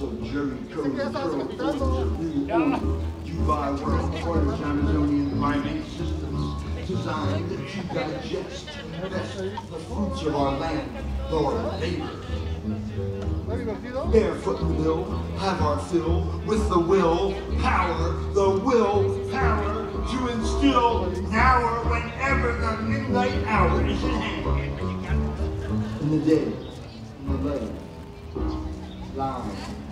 Jerry Code, Dubai World, Quarters, Amazonian primate systems designed to digest best the fruits of our land, Lord labor. Barefoot we will have our fill with the will power to instill power whenever the midnight hour is at hand. In the day, in the lay, live.